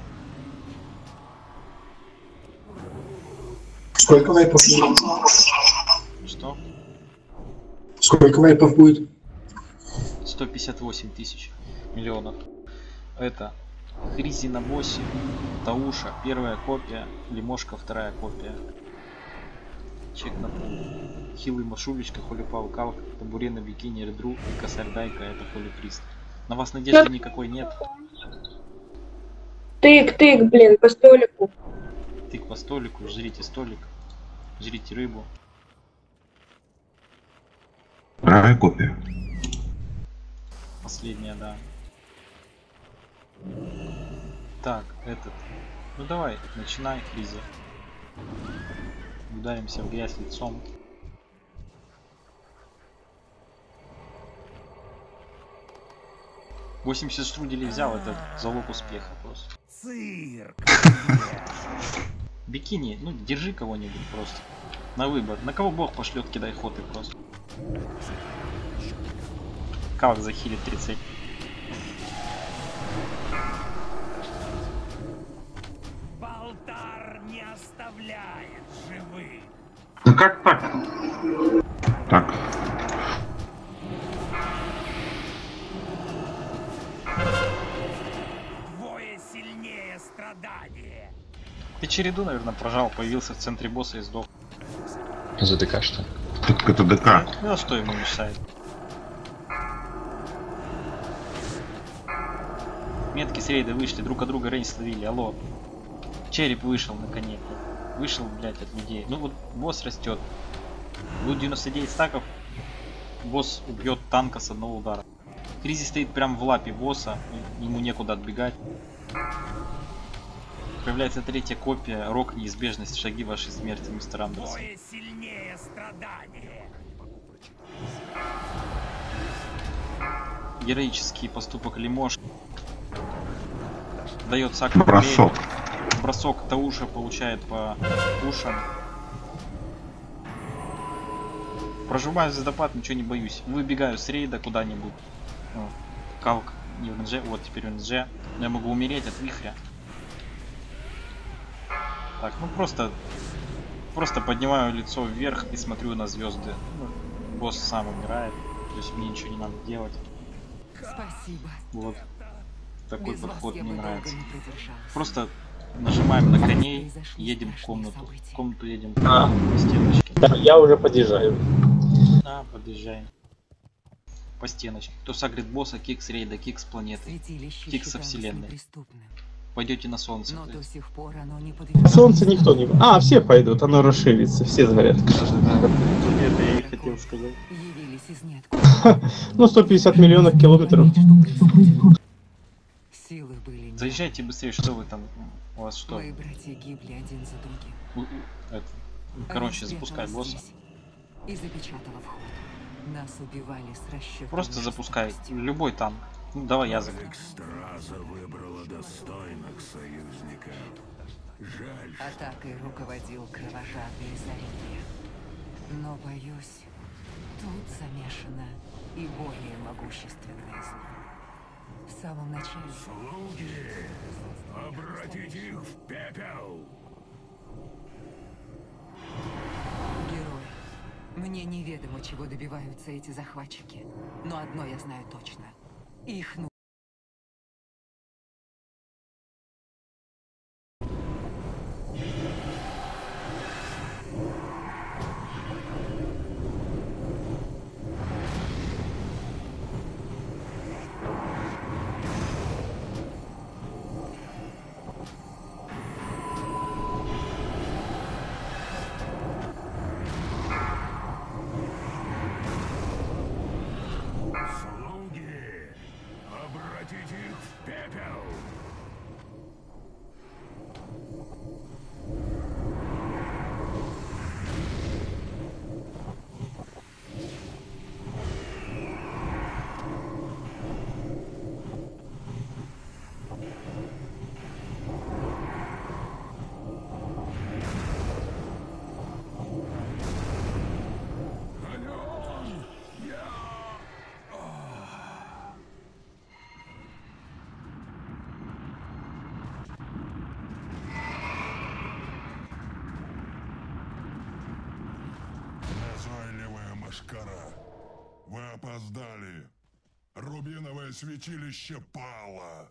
Сколько вайпов будет? Что? Сколько вайпов будет? сто пятьдесят восемь тысяч миллионов. Это Хризи на боссе, Тауша, первая копия, Лимошка, вторая копия. Чек на пул. Хилый Машулечка, Холипал, Калк, Табуре на бикини, Редру и Косарь Дайка, это Холиприст. На вас надежды никакой нет. Тык, тык, блин, по столику. Тык по столику, жрите столик, жрите рыбу. Вторая копия. Последняя, да. Так, этот. Ну давай, начинай, Хризи. Ударимся в грязь лицом. восемьдесят штруделей взял, это залог успеха просто. Цирк. Бикини, ну держи кого-нибудь просто. На выбор. На кого бог пошлет, кидай хоты просто. Калк захилит тридцать. Балтар не оставляет живых. Ну как так? Так. Двое сильнее страдания. Ты череду, наверное, прожал, появился в центре босса и сдох. За ДК что? Так это ДК. Ну а что ему мешает? Метки с рейда вышли, друг от друга рейн словили, алло. Череп вышел наконец-то. Вышел, блядь, от людей. Ну вот босс растет. Будет девяносто девять стаков. Босс убьет танка с одного удара. Кризис стоит прям в лапе босса. Ему некуда отбегать. Появляется третья копия. Рок, неизбежность, шаги вашей смерти, мистер Андерсон. Двое сильнее страдания. Героический поступок Лимош. Дает Саку Бросок. Бросок Тауша получает по ушам. Прожимаю звездопад, ничего не боюсь. Выбегаю с рейда куда-нибудь. Ну, Калк не в НЖ, вот теперь в НЖ. Но я могу умереть от вихря. Так, ну просто просто поднимаю лицо вверх и смотрю на звезды. Ну, босс сам умирает, то есть мне ничего не надо делать. Спасибо. Вот такой Без вас подход я мне бы нравится. долго не продержалась. Просто нажимаем на коней, едем в комнату. В комнату едем А. по стеночке. Да, я уже подъезжаю. А, подъезжаем. По стеночке. Кто сагрит босса, кик с рейда, кик с планеты, Святилище кик со считалось вселенной. неприступным, Пойдете на солнце. но то до есть. сих пор оно не На подвергалось. солнце никто не... А, все пойдут, оно расширится, все сгорят. Это я и хотел сказать. Явились из ниоткуда. Ну, сто пятьдесят миллионов километров. Силы были не Заезжайте быстрее, что вы там? У вас что? Мои братья гибли один за другим. У- у- это, Короче, запускай босса. И запечатала вход. Нас убивали с расчетом. Просто запускай любой танк. Ну, давай я запущу. Страза выбрала достойных союзников. Жаль, Атакой руководил кровожадный Зария. Но, боюсь, тут замешано и более могущественное зло. В самом начале... слуги, обратите их в пепел. Герой, мне неведомо, чего добиваются эти захватчики. Но одно я знаю точно. Их ну... Слуги, обратите их в пепел. Назойливая мошкара, вы опоздали. Рубиновое святилище пало.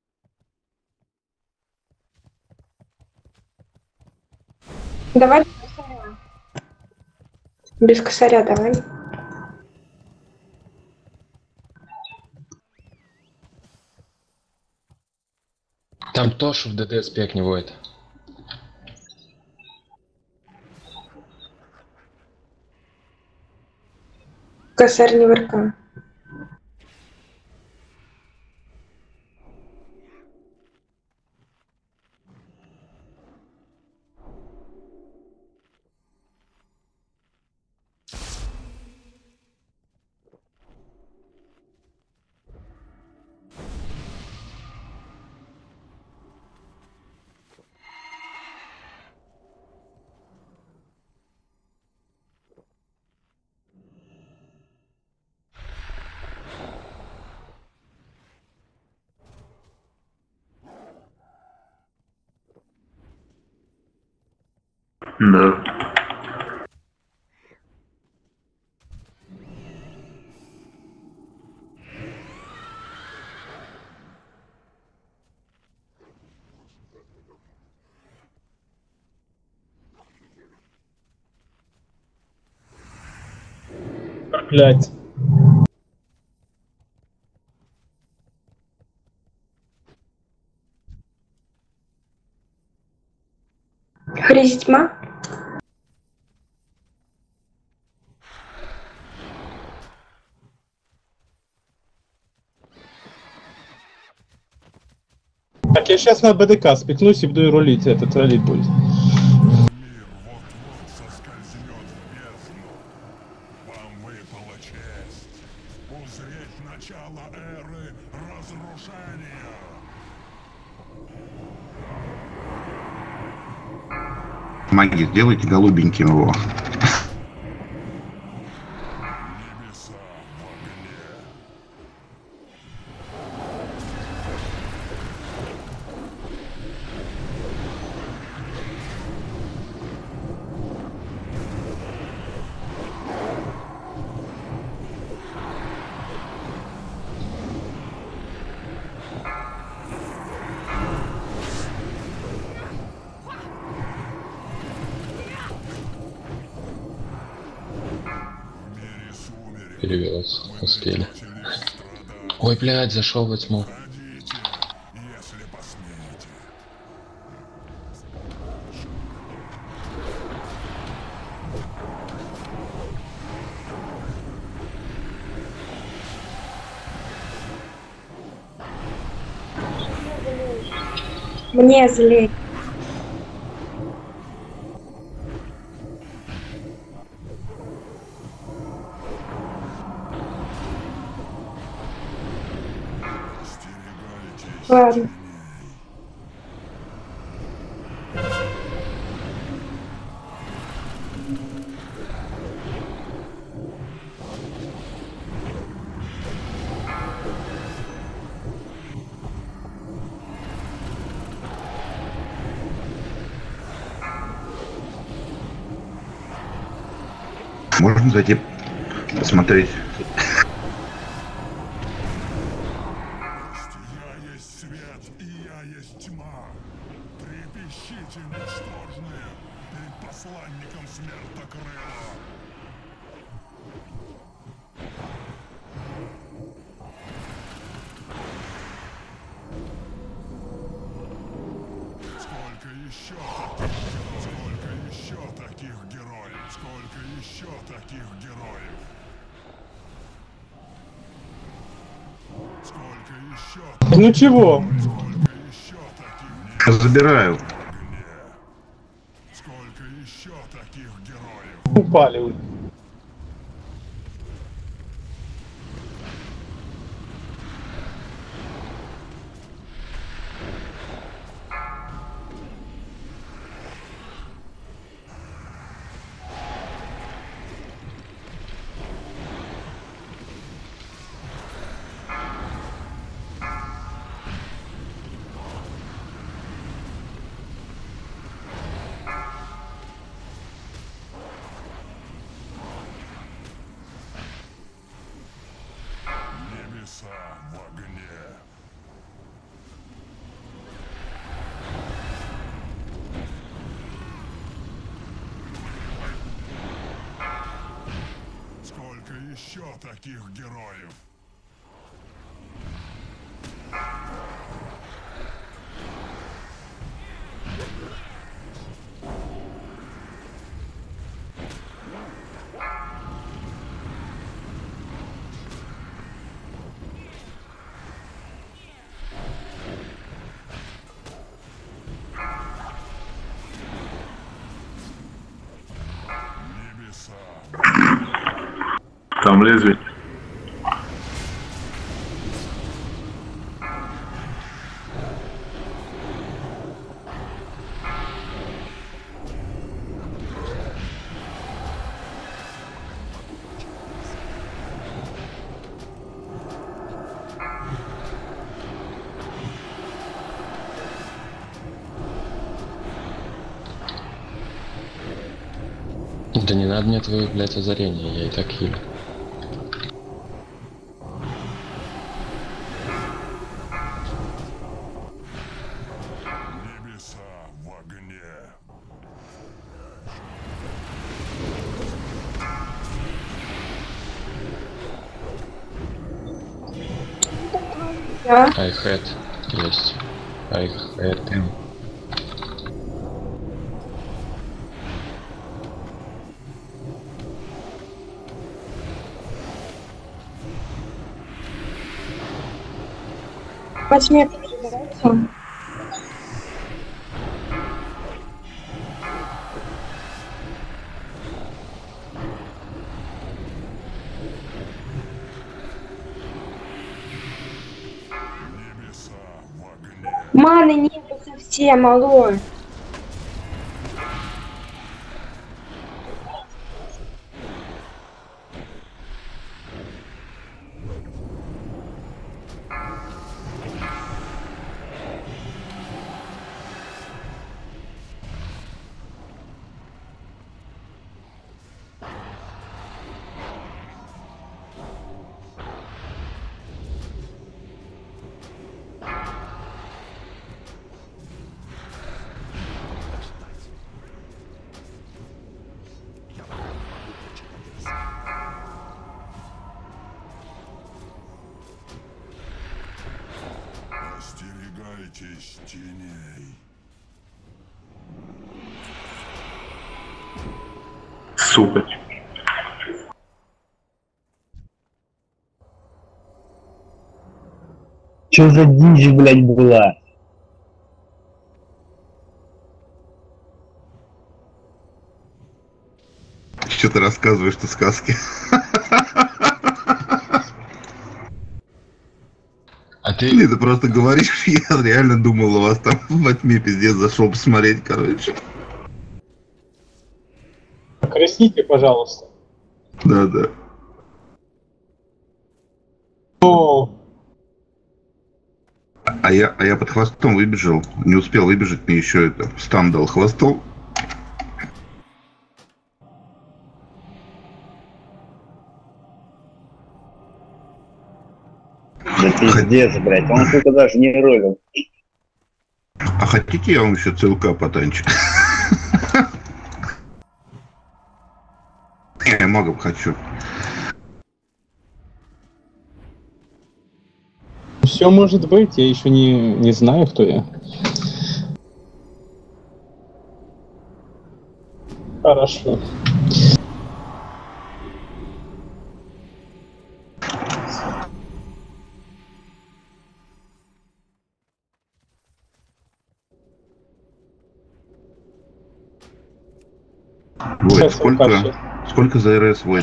Давай без косаря. Без косаря давай. Там Тошу в ДД спек не воет. Косарь не в РК. Да. Проклять. Харизма. Так, я сейчас на БДК спекнусь и буду рулить, этот ролить будет. Вам выпала честь узреть начало эры разрушения. Маги, сделайте голубеньким его. Перевелся, успели. Ой, блядь, зашел во тьму. Мне злей. Ладно. Можно зайти посмотреть? Я есть свет, и я есть тьма. Трепещите, ничтожные, перед посланником смертокрыла. Сколько еще таких, сколько еще таких героев, сколько еще таких героев. Сколько еще? Ну чего? Сколько еще таких? Забираю. Сколько еще таких героев? Упали. Небеса в огне. Сколько еще таких героев? Небеса. Там лезвие. Да не надо мне твои, блядь, озарения, я и так хилю. Небеса в огне. Да. I had есть. I had him. Восьми приживается. Небеса в огне. Маны нету совсем, алло. Остерегайтесь теней. Сука. Чё за дичь, блядь, была? Что ты рассказываешь-то сказки? А ты... Ты просто говоришь, я реально думал, у вас там во тьме пиздец зашел посмотреть, короче. Красните, пожалуйста. Да-да. О, А я, а я под хвостом выбежал. Не успел выбежать, мне еще это стан дал хвостом. Да пиздец, блядь, он сука даже не ролил. А хотите, я вам еще целка потанчу? Я магом хочу. все может быть, я еще не, не знаю, кто я. Хорошо. Войт, сколько, сколько за РС, Войт?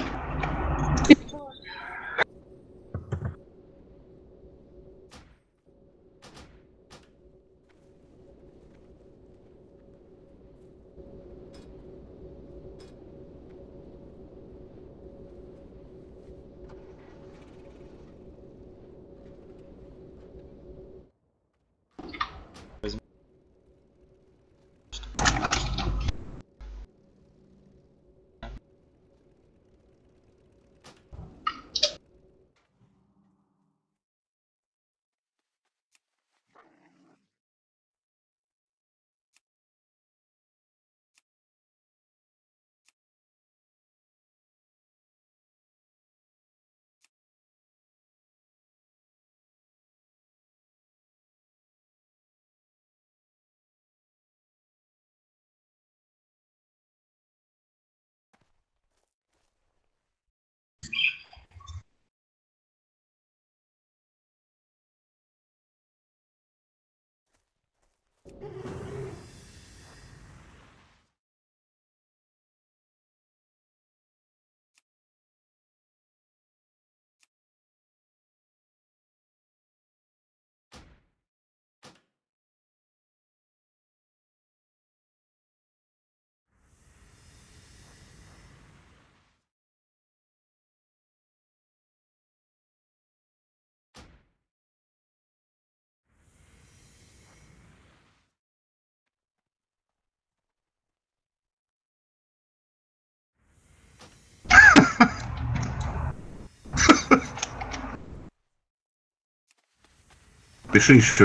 Пиши еще